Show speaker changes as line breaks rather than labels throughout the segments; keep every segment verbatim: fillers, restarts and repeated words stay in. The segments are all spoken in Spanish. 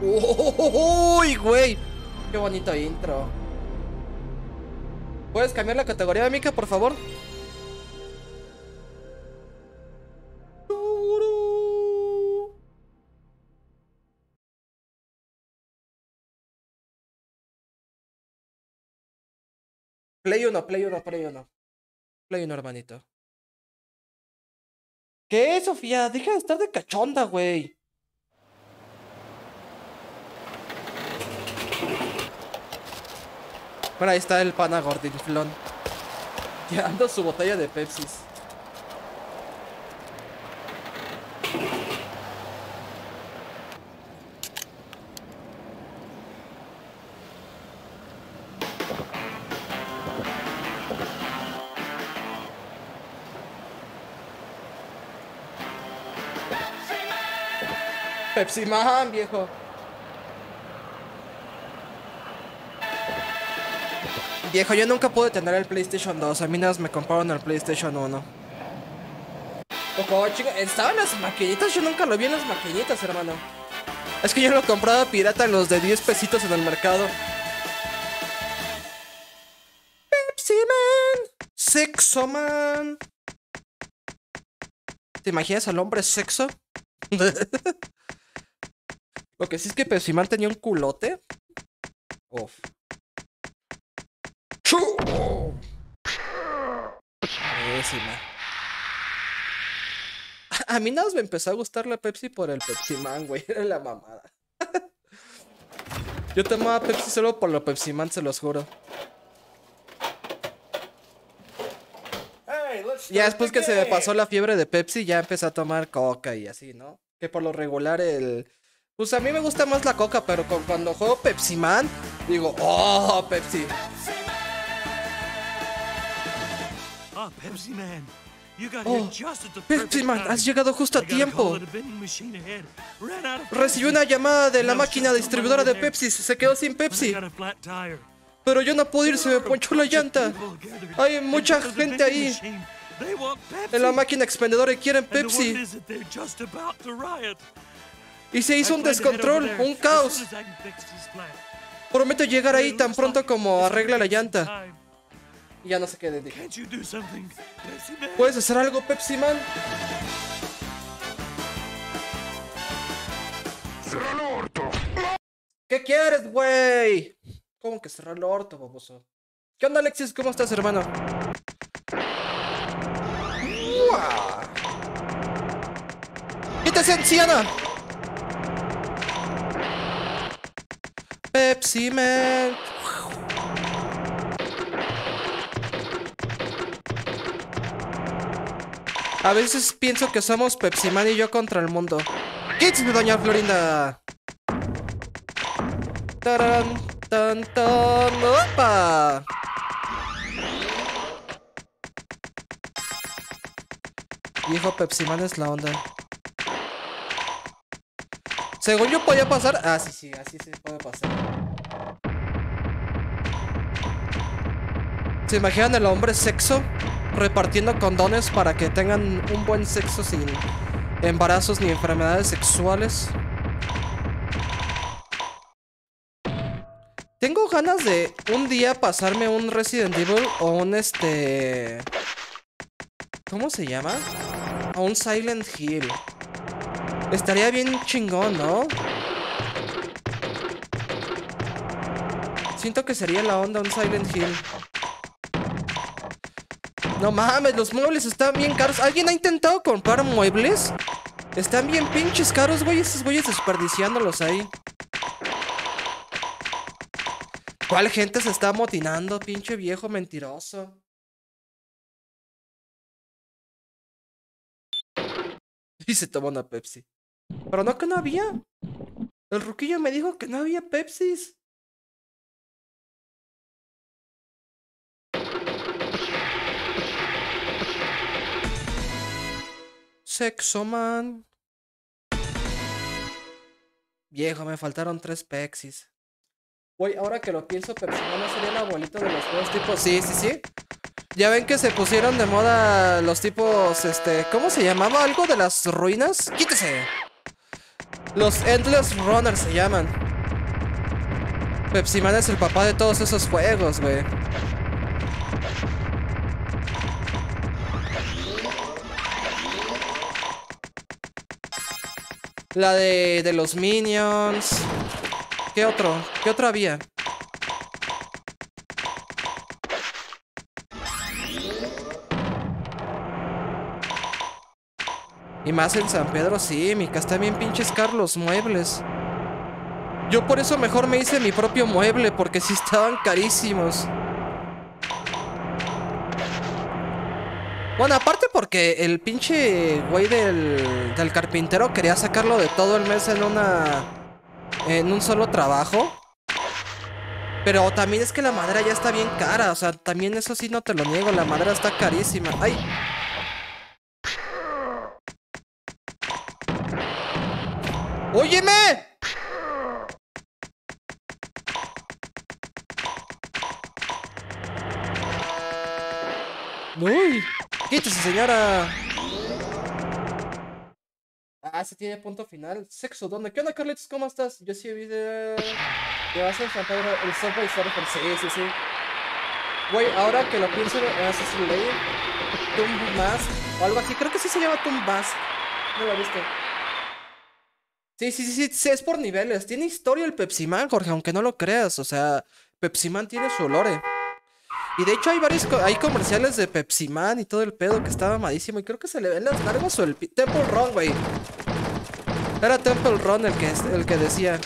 Uy, güey. Qué bonito intro. ¿Puedes cambiar la categoría, Mika, por favor? Play uno, Play uno, Play uno. Play uno, hermanito. ¿Qué, Sofía? Deja de estar de cachonda, güey. Bueno, ahí está el pana gordinflón. Llevando su botella de Pepsis. Pepsi Man, viejo. Viejo, yo nunca pude tener el PlayStation dos. A mí nada más me compraron el PlayStation uno. Ojo, chico, estaban las maquinitas. Yo nunca lo vi en las maquinitas, hermano. Es que yo lo compraba pirata en los de diez pesitos en el mercado. Pepsi Man. Sexo Man. ¿Te imaginas al hombre sexo? Lo que sí es que Pepsi Man tenía un culote. Uf. Pésima. A mí nada más me empezó a gustar la Pepsi por el Pepsi Man, güey. Era la mamada. Yo tomaba Pepsi solo por lo Pepsi Man, se los juro. Ya después que se me pasó la fiebre de Pepsi, ya empecé a tomar Coca y así, ¿no? Que por lo regular el... Pues a mí me gusta más la Coca, pero con, cuando juego Pepsi Man, digo, oh, Pepsi.
Oh, Pepsi Man. You got
Oh,
here just at the
Pepsi Man, has llegado justo a tiempo.
tiempo.
Recibí una llamada de la máquina distribuidora de Pepsi, se quedó sin Pepsi. Pero yo no pude ir, se me ponchó la llanta. Hay mucha gente ahí en la máquina expendedora y quieren Pepsi. Y se hizo un descontrol, un caos. Prometo llegar ahí tan pronto como arregle la llanta. Y ya no sé qué le dije. ¿Puedes hacer algo, Pepsi Man?
¡Cerra el orto!
¿Qué quieres, güey? ¿Cómo que cerrar el orto, baboso? ¿Qué onda, Alexis? ¿Cómo estás, hermano? ¡Quítese, anciana! Pepsi Man. A veces pienso que somos Pepsi Man y yo contra el mundo. ¡Quítese, doña Florinda! ¡Tarán! ¡Tan, tan! ¡Opa! Viejo, Pepsi Man es la onda. Según yo podía pasar... Ah, sí, sí, así se puede pasar. ¿Se imaginan el hombre sexo repartiendo condones para que tengan un buen sexo sin embarazos ni enfermedades sexuales? Tengo ganas de un día pasarme un Resident Evil o un este... ¿Cómo se llama? O un Silent Hill. Estaría bien chingón, ¿no? Siento que sería la onda un Silent Hill. No mames, los muebles están bien caros. ¿Alguien ha intentado comprar muebles? Están bien pinches caros, güey. Esos güeyes desperdiciándolos ahí. ¿Cuál gente se está amotinando, pinche viejo mentiroso? Y se tomó una Pepsi. Pero no, que no había. El ruquillo me dijo que no había Pepsis. Sexo Man. Viejo, me faltaron tres Pepsis. Güey, ahora que lo pienso, Pepsi Man no sería el abuelito de los juegos tipo... Sí, sí, sí. Ya ven que se pusieron de moda los tipos, este... ¿Cómo se llamaba? ¿Algo de las ruinas? ¡Quítese! Los Endless Runners se llaman. Pepsi Man es el papá de todos esos juegos, güey. La de, de los Minions. ¿Qué otro? ¿Qué otro había? Y más en San Pedro, sí, mi casa está bien pinches caros los muebles. Yo por eso mejor me hice mi propio mueble, porque sí estaban carísimos. Bueno, aparte porque el pinche güey del, del carpintero quería sacarlo de todo el mes en una... en un solo trabajo. Pero también es que la madera ya está bien cara, o sea, también eso sí no te lo niego, la madera está carísima. ¡Ay! ¡Óyeme! ¡Uy! ¡Quítese, señora! Ah, se tiene punto final. Sexo, ¿dónde? ¿Qué onda, Carlitos? ¿Cómo estás? Yo sí vi de... ¿Qué vas a San Pedro? El Subway Surfer. Sí, sí, sí. Güey, ahora que lo pienso, Assassin's Creed, Tomb Mask o algo así. Creo que sí se llama Tomb Mask. No lo viste. Sí, sí, sí, sí, es por niveles. Tiene historia el Pepsi Man, Jorge, aunque no lo creas. O sea, Pepsi Man tiene su olore. Y de hecho hay varios co hay comerciales de Pepsi Man y todo el pedo que está mamadísimo. Y creo que se le ven las largas o el Temple Run, güey. Era Temple Run el que, el que decía.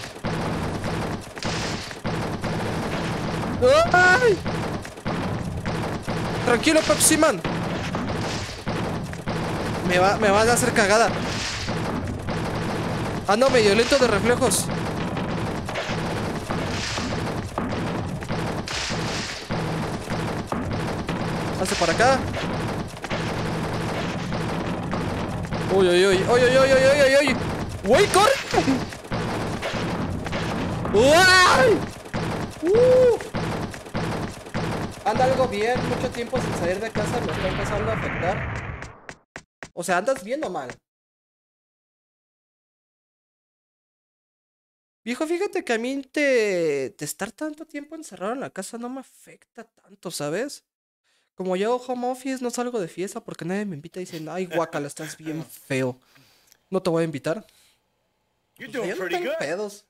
¡Ay! Tranquilo, Pepsi Man. Me va, me van a hacer cagada. Ando medio lento de reflejos. Hace para acá. Uy, uy, uy, uy, uy, uy, uy, uy, uy. ¡Uy, corre! ¡Uy! ¡Uh! Anda algo bien, mucho tiempo sin salir de casa me está empezando a afectar. O sea, ¿andas bien o mal? Viejo, fíjate que a mí te, te estar tanto tiempo encerrado en la casa no me afecta tanto, ¿sabes? Como yo home office, no salgo de fiesta porque nadie me invita y dicen, ay, guacala, estás bien feo. No te voy a invitar. Pues yo no tengo pedos.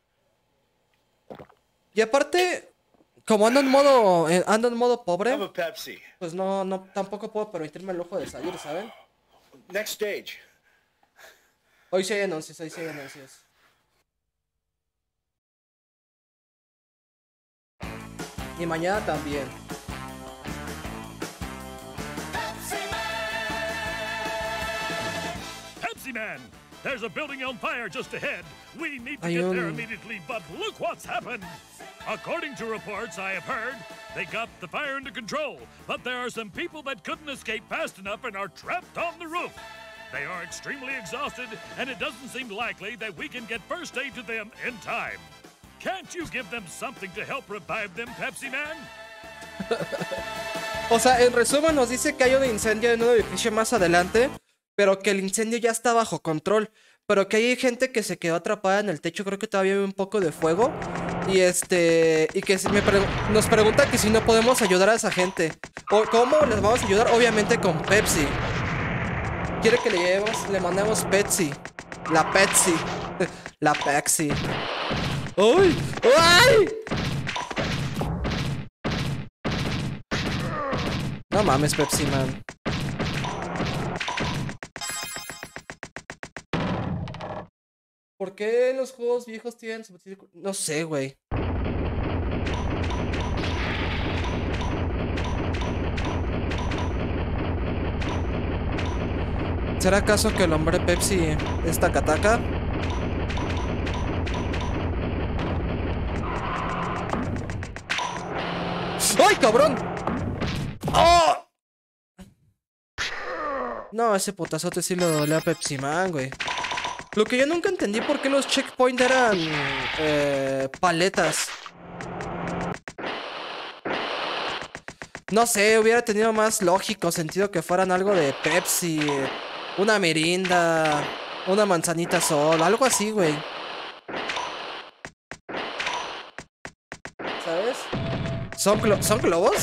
Y aparte, como ando en modo, eh, ando en modo pobre, pues no, no, tampoco puedo permitirme el lujo de salir, ¿saben?
Next stage.
Hoy sí hay anuncios, hoy sí hay anuncios. Y mañana también.
Pepsi Man! There's a building on fire just ahead. We need to get there immediately, but look what's happened. According to reports I have heard, they got the fire under control, but there are some people that couldn't escape fast enough and are trapped on the roof. They are extremely exhausted, and it doesn't seem likely that we can get first aid to them in time. Can't you give them something to help revive them, Pepsi Man?
O sea, en resumen nos dice que hay un incendio en un edificio más adelante, pero que el incendio ya está bajo control, pero que hay gente que se quedó atrapada en el techo, creo que todavía hay un poco de fuego, y este, y que me pre nos pregunta que si no podemos ayudar a esa gente. O ¿cómo les vamos a ayudar? Obviamente con Pepsi. Quiere que le llevemos, le mandemos Pepsi. La Pepsi. La Pepsi. ¡Uy! ¡Ay! No mames, Pepsi Man. ¿Por qué los juegos viejos tienen su... No sé, güey. ¿Será acaso que el hombre Pepsi es tacataca? ¡Ay, cabrón! ¡Oh! No, ese putazote sí le dolía a Pepsi Man, güey. Lo que yo nunca entendí por qué los checkpoints eran eh, paletas. No sé, hubiera tenido más lógico sentido que fueran algo de Pepsi, una Mirinda, Una manzanita sola, algo así, güey. ¿Sabes? ¿Son, glo ¿Son globos?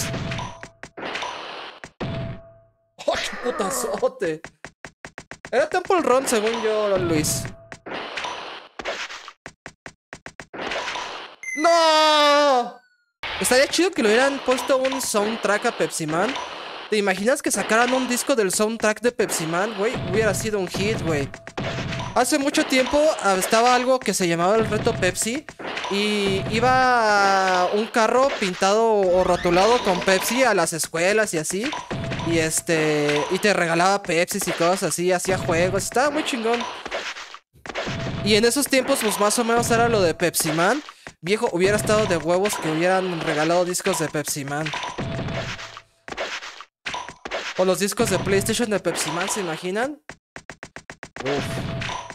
¡Oh, qué putazote! Era Temple Run, según yo, Luis. ¡No! Estaría chido que le hubieran puesto un soundtrack a Pepsi Man. ¿Te imaginas que sacaran un disco del soundtrack de Pepsi Man, güey? Hubiera sido un hit, güey. Hace mucho tiempo estaba algo que se llamaba el reto Pepsi. Y iba un carro pintado o rotulado con Pepsi a las escuelas y así. Y este... Y te regalaba Pepsi y cosas así, hacía juegos. Estaba muy chingón. Y en esos tiempos, pues más o menos era lo de Pepsi Man. Viejo, hubiera estado de huevos que hubieran regalado discos de Pepsi Man. O los discos de PlayStation de Pepsi Man, ¿se imaginan? Uf.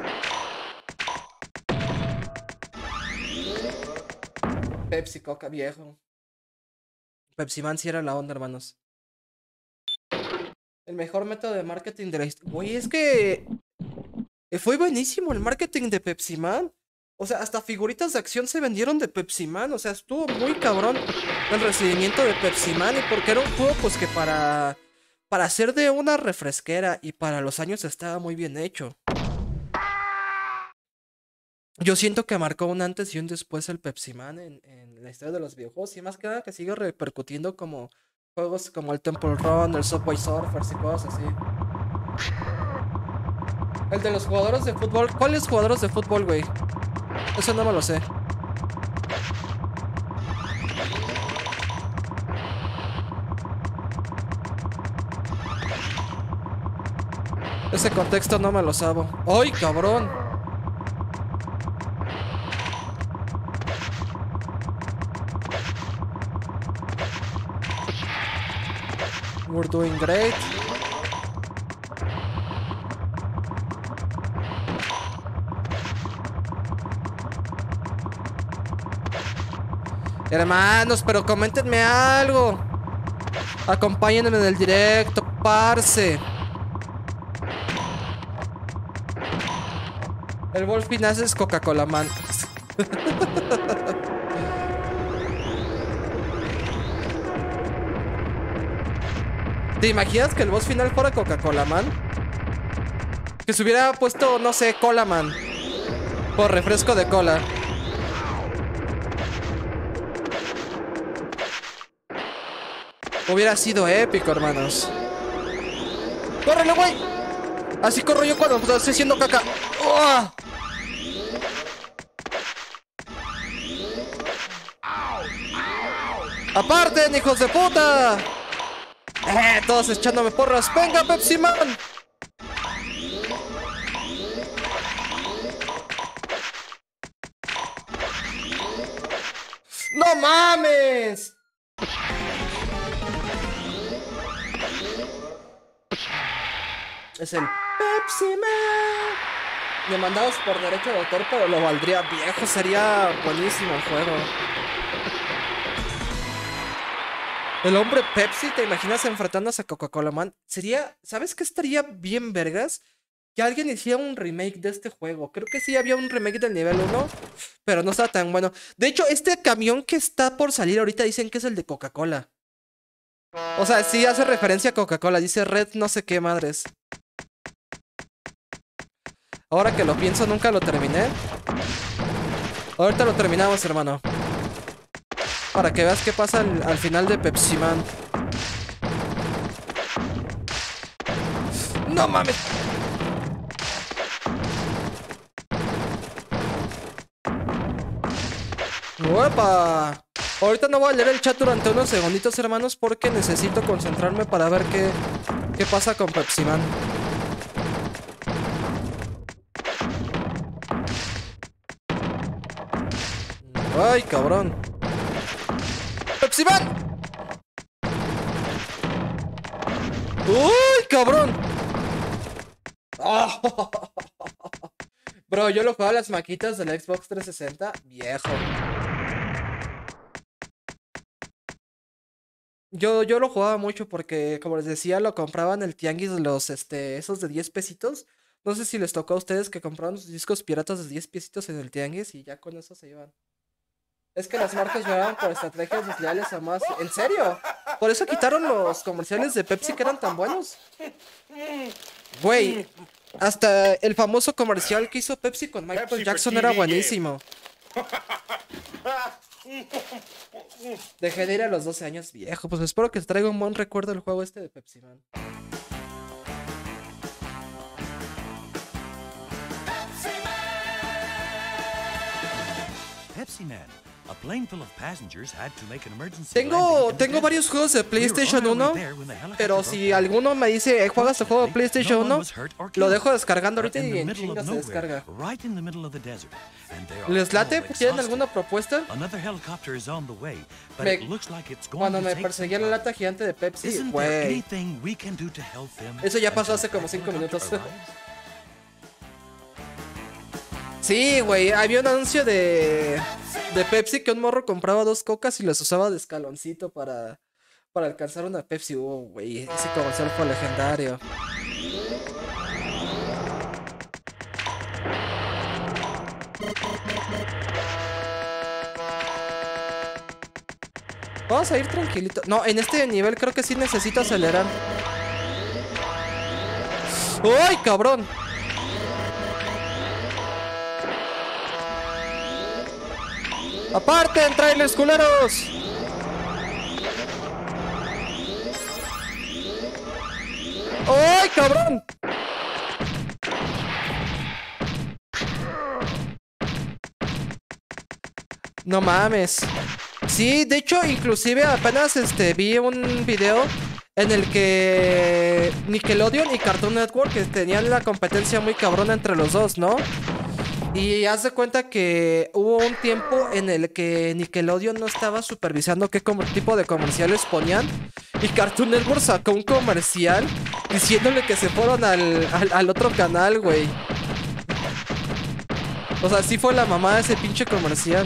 Pepsi, Coca, viejo. Pepsi Man sí era la onda, hermanos. El mejor método de marketing de la historia. Güey, es que... fue buenísimo el marketing de Pepsi Man. O sea, hasta figuritas de acción se vendieron de Pepsi Man. O sea, estuvo muy cabrón el recibimiento de Pepsi Man. Y porque era un juego, pues, que para... Para ser de una refresquera y para los años estaba muy bien hecho. Yo siento que marcó un antes y un después el Pepsi Man en, en la historia de los videojuegos. Y más que nada que sigue repercutiendo como juegos como el Temple Run, el Subway Surfers y cosas así. El de los jugadores de fútbol. ¿Cuáles jugadores de fútbol, güey? Eso no me lo sé. Ese contexto no me lo sabo. ¡Ay, cabrón! We're doing great. Hermanos, pero coméntenme algo. Acompáñenme en el directo, parce. El boss final es Coca-Cola Man. ¿Te imaginas que el boss final fuera Coca-Cola Man? Que se hubiera puesto, no sé, Cola Man. Por refresco de cola. Hubiera sido épico, hermanos. ¡Córrele, güey! Así corro yo cuando estoy haciendo caca. ¡Oh! ¡Aparten, hijos de puta! Eh, todos echándome porras. ¡Venga, Pepsi Man! ¡No mames! Es el Pepsi Man. Demandados por derecho de autor, pero lo valdría. Viejo, sería buenísimo el juego. El hombre Pepsi, ¿te imaginas enfrentándose a Coca-Cola Man? Sería, ¿sabes qué estaría bien vergas? Que alguien hiciera un remake de este juego. Creo que sí había un remake del nivel uno, pero no estaba tan bueno. De hecho, este camión que está por salir ahorita dicen que es el de Coca-Cola. O sea, sí hace referencia a Coca-Cola. Dice Red no sé qué madres. Ahora que lo pienso, nunca lo terminé. Ahorita lo terminamos, hermano. Para que veas qué pasa al, al final de Pepsi Man. ¡No mames! ¡Uepa! Ahorita no voy a leer el chat durante unos segunditos, hermanos, porque necesito concentrarme para ver qué, qué pasa con Pepsi Man. ¡Ay, cabrón! ¡Pepsi Man! ¡Uy, cabrón! ¡Oh! Bro, yo lo jugaba a las maquitas del Xbox trescientos sesenta. Viejo. Yo, yo lo jugaba mucho porque, como les decía, lo compraban en el tianguis los, este, esos de diez pesitos. No sé si les tocó a ustedes que compraron sus discos piratas de diez piecitos en el tianguis y ya con eso se iban. Es que las marcas lloraban por estrategias desleales a más. ¿En serio? Por eso quitaron los comerciales de Pepsi que eran tan buenos. Güey, hasta el famoso comercial que hizo Pepsi con Michael
Pepsi
Jackson
for
era
T V
buenísimo. Dejé de ir a los doce años, viejo. Pues espero que te traiga un buen recuerdo el juego este de Pepsi Man.
Pepsi Man. A plane full of passengers had to make an emergency
Tengo, tengo varios juegos de PlayStation uno, pero si alguno me dice, ¿juegas el juego de PlayStation uno? Lo dejo descargando ahorita y en chinga se descarga. ¿Les late? ¿Tienen alguna propuesta? Me, cuando me perseguía la lata gigante de Pepsi, güey. Eso ya pasó hace como cinco minutos. Sí, güey, había un anuncio de, de Pepsi que un morro compraba dos cocas y las usaba de escaloncito para, para alcanzar una Pepsi. Oh, güey, ese comercial fue legendario. Vamos a ir tranquilito. No, en este nivel creo que sí necesito acelerar. ¡Ay, cabrón! ¡Aparten, trailers culeros! ¡Ay, cabrón! No mames. Sí, de hecho, inclusive apenas este, vi un video en el que Nickelodeon y Cartoon Network que tenían la competencia muy cabrona entre los dos, ¿no? Y haz de cuenta que hubo un tiempo en el que Nickelodeon no estaba supervisando qué tipo de comerciales ponían. Y Cartoon Network sacó un comercial diciéndole que se fueron al, al, al otro canal, güey. O sea, sí fue la mamá de ese pinche comercial.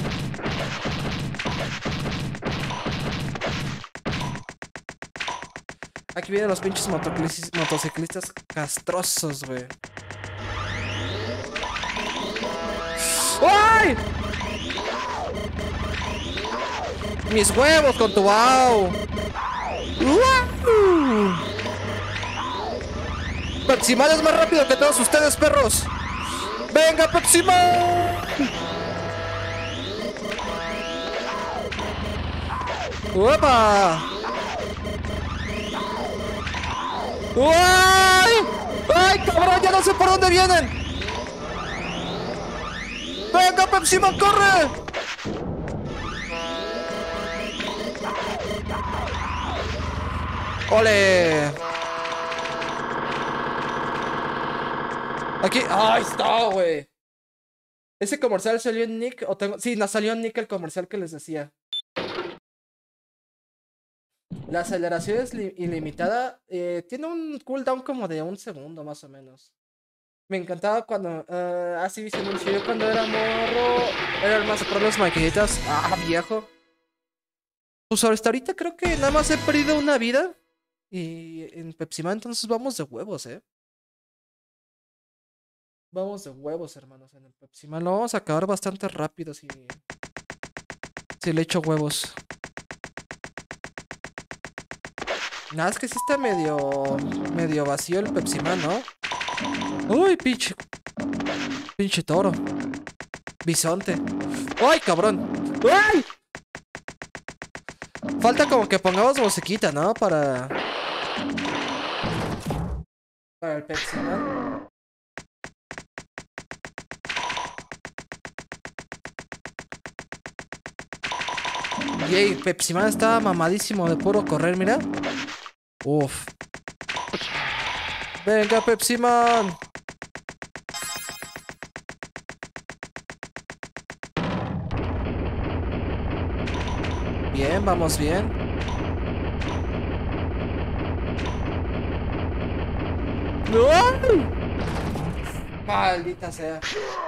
Aquí vienen los pinches motociclistas castrosos, güey. ¡Ay! Mis huevos con tu wow. ¡Wow! Pepsi Man es más rápido que todos ustedes, perros. ¡Venga, Pepsi Man! ¡Uepa! ¡Ay! ¡Ay, cabrón! Ya no sé por dónde vienen. ¡Venga, Pepsi Man, corre! ¡Ole! Aquí... ¡Ahí está, güey! ¿Ese comercial salió en Nick? ¿O tengo... Sí, no salió en Nick el comercial que les decía. La aceleración es ilimitada. Eh, tiene un cooldown como de un segundo, más o menos. Me encantaba cuando... Uh, así dice anuncio. Yo cuando era morro... Era el más pro de las maquinitas. Ah, viejo. Pues hasta ahorita creo que nada más he perdido una vida. Y en Pepsi Man entonces vamos de huevos, eh. Vamos de huevos, hermanos. En el Pepsi Man lo vamos a acabar bastante rápido si... Si le echo huevos. Nada, es que sí está medio... Medio vacío el Pepsi Man, ¿no? Uy, pinche. Pinche toro. Bisonte. ¡Ay, cabrón! ¡Ay! Falta como que pongamos musiquita, ¿no? Para... Para el Pepsi Man. Yay, Pepsi Man está mamadísimo de puro correr, mira. Uf. Venga, Pepsi Man. Bien, vamos bien. ¡No! Maldita sea.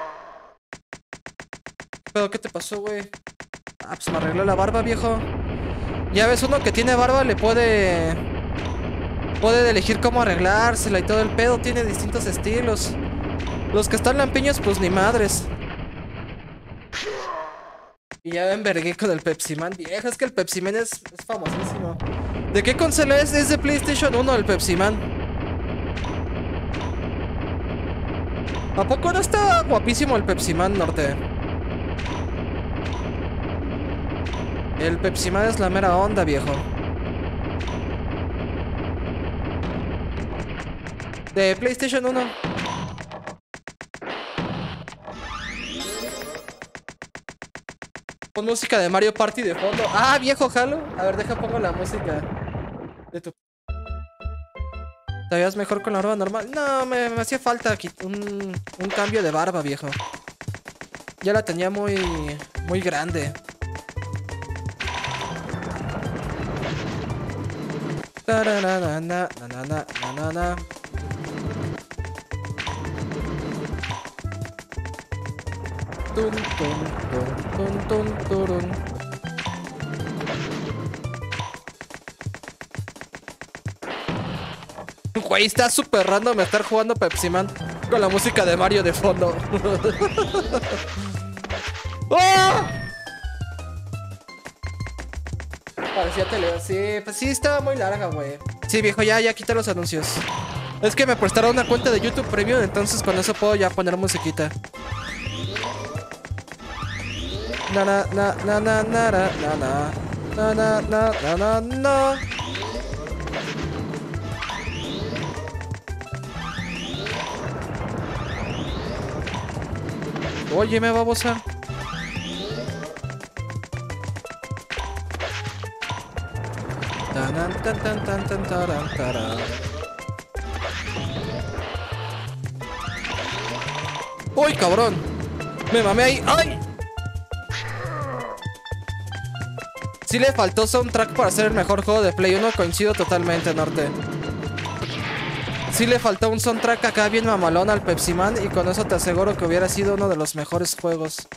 ¿Pero qué te pasó, güey? Ah, pues me arregló la barba, viejo. Ya ves, uno que tiene barba le puede... Puede elegir cómo arreglársela y todo el pedo. Tiene distintos estilos. Los que están lampiños, pues ni madres. Y ya me envergué con el Pepsi Man. Vieja, es que el Pepsi Man es, es famosísimo. ¿De qué consola es? Es de PlayStation uno el Pepsi Man. ¿A poco no está guapísimo el Pepsi Man, Norte? El Pepsi Man es la mera onda, viejo. De PlayStation uno. Con música de Mario Party de fondo. Ah, viejo, jalo. A ver, deja pongo la música de tu... ¿Te veías mejor con la barba normal? No, me, me hacía falta aquí un, un cambio de barba, viejo. Ya la tenía muy, muy grande. Tun, tun, tun, tun, tun, turun. Güey, está súper random estar jugando Pepsi Man con la música de Mario de fondo. ¡Oh! Parecía tele. Sí, pues sí, estaba muy larga, güey. Sí, viejo, ya, ya quita los anuncios. Es que me prestaron una cuenta de YouTube Premium, entonces con eso puedo ya poner musiquita. Na na na na na na na na na na na na na. Oye, me babosa. Tan tan tan tan tan taran taran. ¡Uy, cabrón! Me mamé ahí. ¡Ay! Sí le faltó soundtrack para hacer el mejor juego de Play uno. Coincido totalmente, Norte. Sí le faltó un soundtrack acá bien mamalón al Pepsi Man. Y con eso te aseguro que hubiera sido uno de los mejores juegos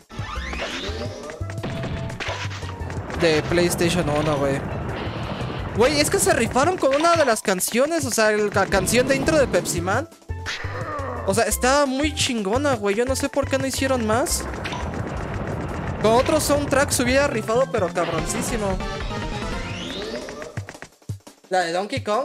de PlayStation uno, güey. Güey, es que se rifaron con una de las canciones. O sea, la canción de intro de Pepsi Man. O sea, estaba muy chingona, güey. Yo no sé por qué no hicieron más. Con otro soundtrack se hubiera rifado, pero cabroncísimo. La de Donkey Kong.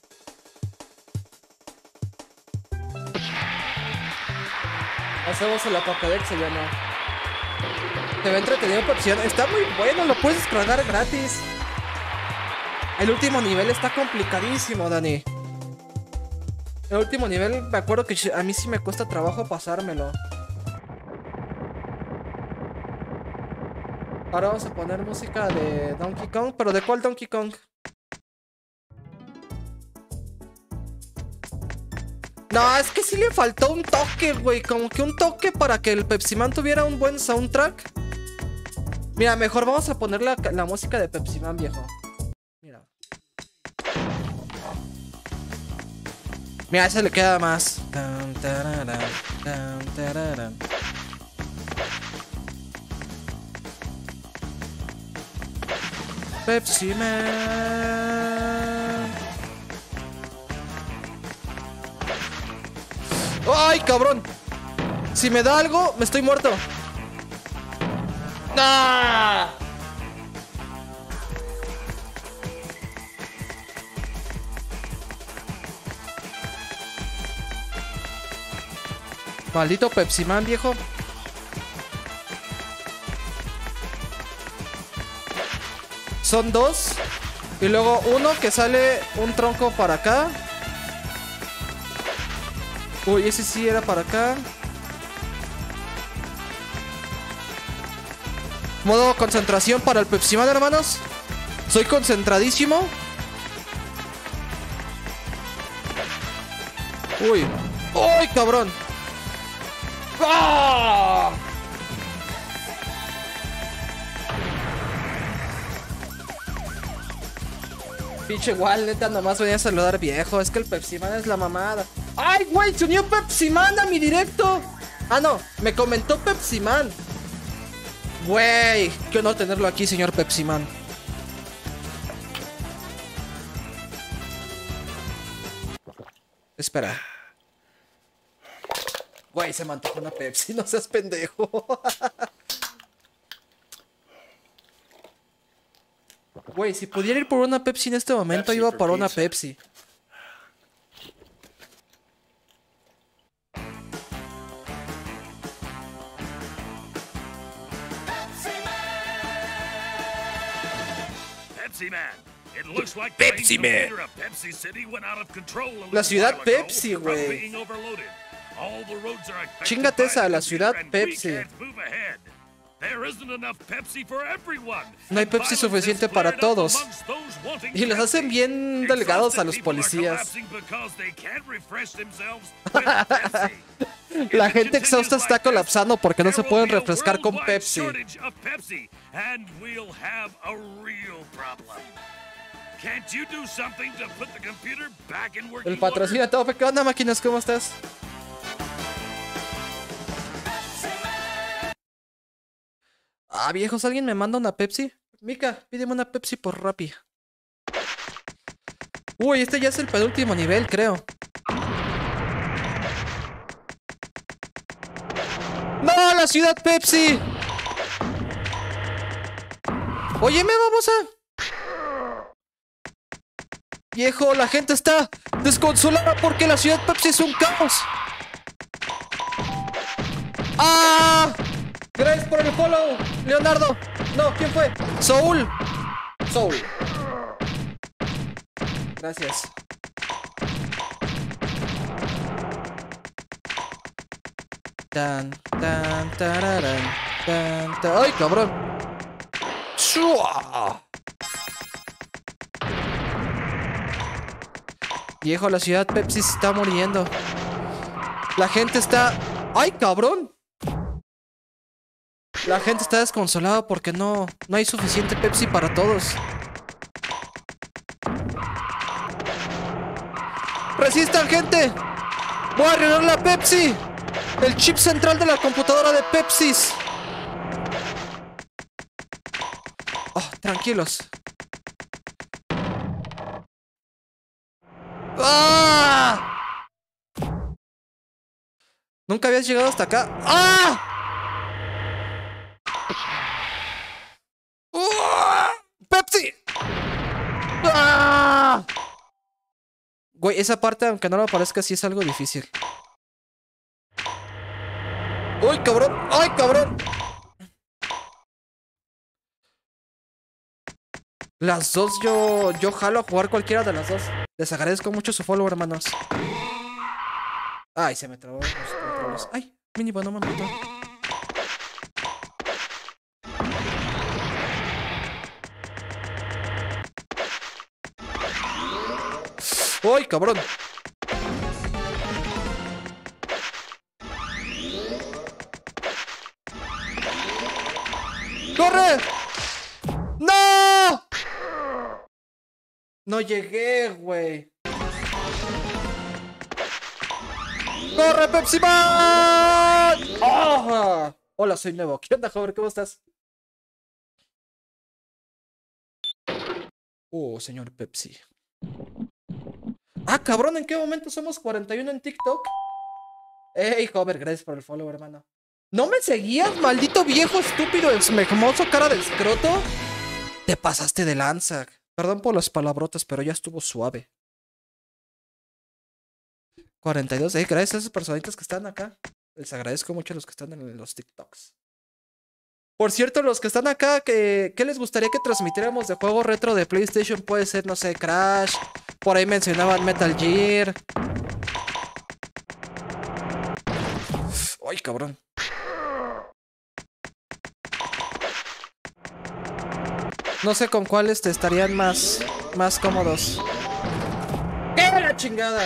Hacemos el Apocalypse, se llama. Te ve entretenido por opción. Está muy bueno, lo puedes descargar gratis. El último nivel está complicadísimo, Dani. El último nivel, me acuerdo que a mí sí me cuesta trabajo pasármelo. Ahora vamos a poner música de Donkey Kong. ¿Pero de cuál Donkey Kong? No, es que sí le faltó un toque, güey. Como que un toque para que el Pepsi Man tuviera un buen soundtrack. Mira, mejor vamos a poner la, la música de Pepsi Man, viejo. Mira. Mira, ese le queda más. Tan, tarara, tan, tarara. Pepsi Man. ¡Ay, cabrón! Si me da algo, me estoy muerto. ¡Ah! Maldito Pepsi Man, viejo. Son dos. Y luego uno que sale un tronco para acá. Uy, ese sí era para acá. Modo concentración para el Pepsi Man, hermanos. Soy concentradísimo. Uy. ¡Uy, cabrón! ¡Ah! Pinche igual, neta, nomás venía a saludar, viejo. Es que el Pepsi Man es la mamada. ¡Ay, güey! Se unió Pepsi Man a mi directo. Ah, no, me comentó Pepsi Man. Güey, qué honor tenerlo aquí, señor Pepsi Man. Espera. Güey, se mantuvo una Pepsi, no seas pendejo. Güey, si pudiera ir por una Pepsi en este momento, Pepsi iba por una Pepsi.
Pepsi Man. It looks like
Pepsi Man.
Pepsi City went out of control a
La ciudad Pepsi, güey. Chíngate esa, la ciudad Pepsi. No hay Pepsi suficiente para todos. Y los hacen bien delgados a los policías. La gente exhausta está colapsando porque no se pueden refrescar con Pepsi. El patrocina todo. ¿Qué onda, máquinas? ¿Cómo estás? Ah, viejos, ¿alguien me manda una Pepsi? Mika, pídeme una Pepsi por Rappi. Uy, este ya es el penúltimo nivel, creo. ¡No, la ciudad Pepsi! Óyeme, vamos a... Viejo, la gente está desconsolada porque la ciudad Pepsi es un caos. ¡Ah! Gracias por el follow, Leonardo. No, ¿quién fue? Soul. Soul. Gracias. Tan, tan, tararán, tan, tan. ¡Ay, cabrón! ¡Shua! Viejo, la ciudad Pepsi se está muriendo. La gente está... ¡Ay, cabrón! La gente está desconsolada porque no, no hay suficiente Pepsi para todos. ¡Resistan, gente! ¡Voy a arreglar la Pepsi! ¡El chip central de la computadora de Pepsis! Oh, tranquilos. ¡Ah! Nunca habías llegado hasta acá. ¡Ah! ¡Pepsi! ¡Ah! Güey, esa parte, aunque no lo parezca, sí es algo difícil. ¡Uy, cabrón! ¡Ay, cabrón! Las dos, yo, yo jalo a jugar cualquiera de las dos. Les agradezco mucho su follow, hermanos. Ay, se me trabó los controles. Ay, mínimo, no me mató. ¡Ay, cabrón! ¡Corre! ¡No! No llegué, güey. ¡Corre, Pepsi Man! ¡Oh! Hola, soy nuevo. ¿Qué onda, joven? ¿Cómo estás? Oh, señor Pepsi. Ah, cabrón, ¿en qué momento somos cuarenta y uno en TikTok? Ey, Hover, gracias por el follow, hermano. ¿No me seguías, maldito viejo estúpido, esmegmoso, cara de escroto? Te pasaste de lanza. Perdón por las palabrotas, pero ya estuvo suave. cuarenta y dos, eh, gracias a esas personitas que están acá. Les agradezco mucho a los que están en los TikToks. Por cierto, los que están acá, ¿qué, qué les gustaría que transmitiéramos de juego retro de PlayStation? Puede ser, no sé, Crash. Por ahí mencionaban Metal Gear. Ay, cabrón. No sé con cuáles te estarían más, más cómodos. ¡Qué la chingada!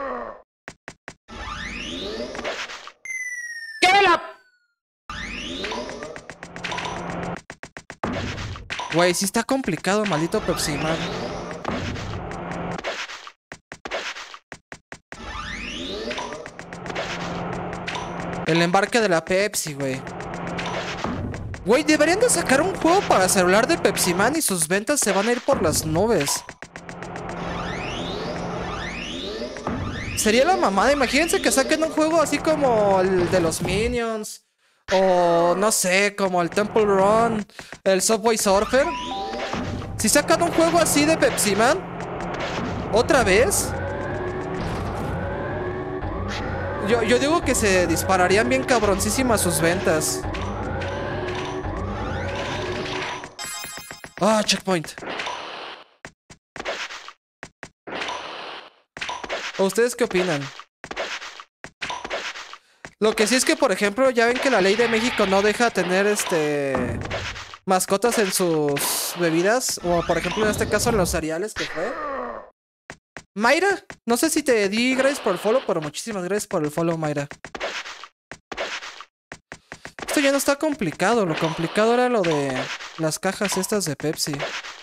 ¡Qué la... Güey, sí está complicado, maldito Pepsi Man. El embarque de la Pepsi, güey. Güey, deberían de sacar un juego para celular de Pepsi Man y sus ventas se van a ir por las nubes. Sería la mamada. Imagínense que saquen un juego así como el de los Minions. O no sé, como el Temple Run, el Subway Surfer. Si sacan un juego así de Pepsi Man, ¿otra vez? Yo, yo digo que se dispararían bien cabroncísimas sus ventas. Ah, checkpoint. ¿Ustedes qué opinan? Lo que sí es que, por ejemplo, ya ven que la ley de México no deja tener este mascotas en sus bebidas. O por ejemplo, en este caso en los cereales que fue. Mayra, no sé si te di gracias por el follow, pero muchísimas gracias por el follow, Mayra. Esto ya no está complicado. Lo complicado era lo de las cajas estas de Pepsi.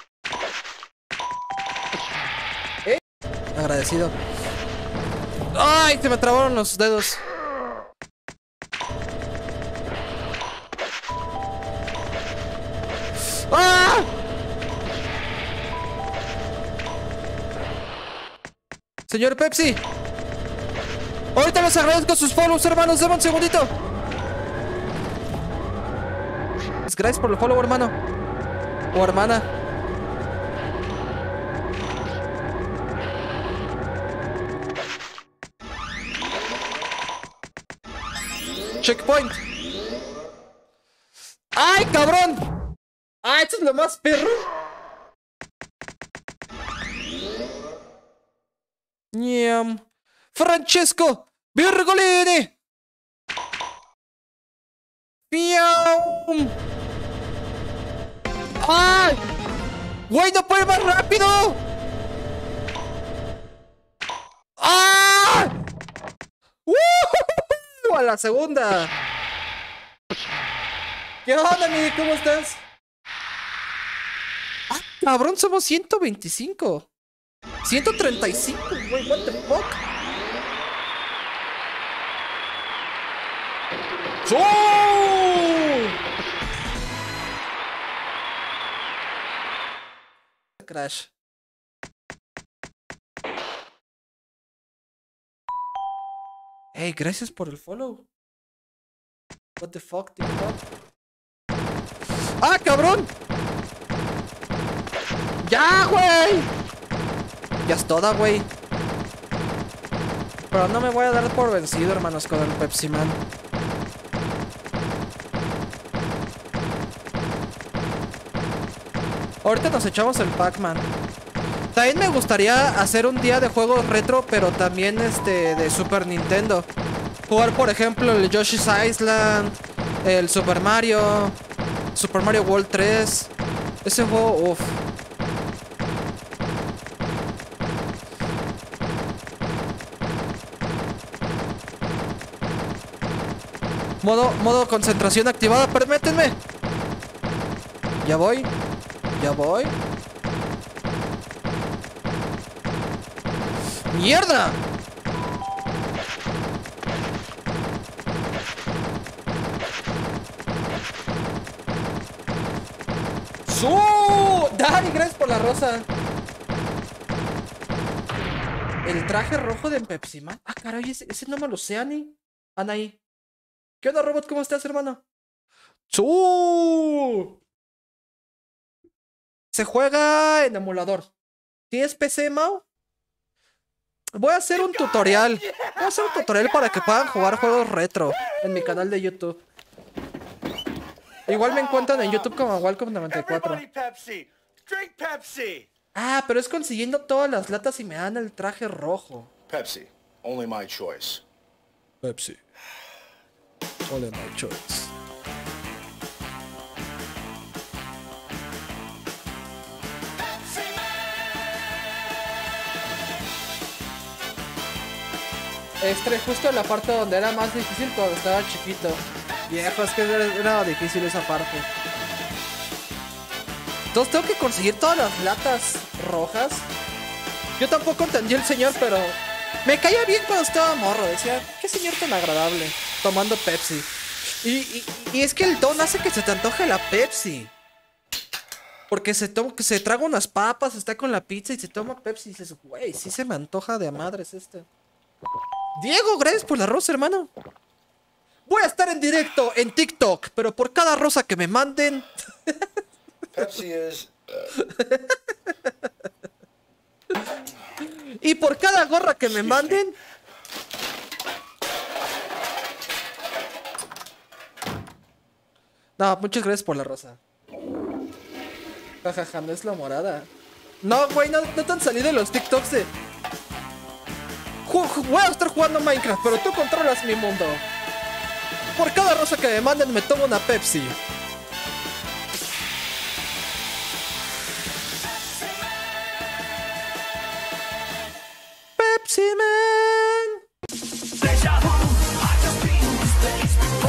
¿Eh? Agradecido. ¡Ay! Se me trabaron los dedos. ¡Ah! Señor Pepsi, ahorita les agradezco sus follows, hermanos. Deme un segundito. Gracias por el follow, hermano. O hermana. Checkpoint. ¡Ay, cabrón! ¡Ah, esto es lo más perro! Ñam. Francesco Virgolini. ¡Piam! ¡Ay! ¡Güey, no puede más rápido! ¡Ah! ¡Uh! A la segunda. ¿Qué onda, Miri? ¿Cómo estás? ¡Ah, cabrón! Somos ciento veinticinco. ciento treinta y cinco, güey. What the fuck? ¡Oh! Crash. Hey, gracias por el follow. What the fuck, TikTok. ¡Ah, cabrón! ¡Ya, güey! Ya es toda, güey. Pero no me voy a dar por vencido, hermanos, con el Pepsi Man. Ahorita nos echamos el Pac-Man. También me gustaría hacer un día de juegos retro, pero también este de Super Nintendo. Jugar, por ejemplo, el Yoshi's Island, el Super Mario, Super Mario World tres. Ese juego, uff. Modo, modo concentración activada, permítanme. Ya voy. Ya voy. ¡Mierda! ¡Su! ¡Dani, gracias por la rosa! El traje rojo de Pepsi Man. Ah, caray, ese, ese no me lo sé, Ani. Anaí. ¿Qué onda, robot? ¿Cómo estás, hermano? ¡Su! Se juega en emulador. ¿Tienes P C, Mao? Voy a hacer un tutorial. Voy a hacer un tutorial para que puedan jugar juegos retro en mi canal de YouTube. Igual me encuentran en YouTube como Walcom noventa y cuatro. Ah, pero es consiguiendo todas las latas y me dan el traje rojo.
Pepsi, only my choice.
Pepsi, only my choice. Este, justo en la parte donde era más difícil cuando estaba chiquito. Viejo, es que era difícil esa parte. Entonces tengo que conseguir todas las latas rojas. Yo tampoco entendí el señor, pero me caía bien cuando estaba morro. Decía, qué señor tan agradable, tomando Pepsi. Y, y, y es que el don hace que se te antoje la Pepsi. Porque se, toma, se traga unas papas, está con la pizza y se toma Pepsi y dices, güey, sí se me antoja de a madres este. Diego, gracias por la rosa, hermano. Voy a estar en directo en TikTok, pero por cada rosa que me manden.
Pepsi is.
Y por cada gorra que me manden. No, muchas gracias por la rosa. Jajaja, ja, ja, no es la morada. No, güey, no, no te han salido los TikToks de... Voy a estar jugando Minecraft, pero tú controlas mi mundo. Por cada rosa que me manden me tomo una Pepsi. Pepsi Man.